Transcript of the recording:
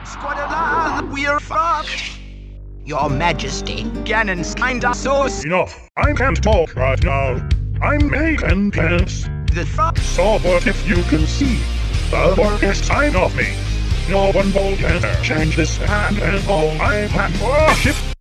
Squadron, we're fucked. Your Majesty, Ganon's kinda sauce. Enough. I can't talk right now. I'm making plans. The fuck? So what if you can see? The work is time off me. No one will can change this hand and all I plan. Oh shit!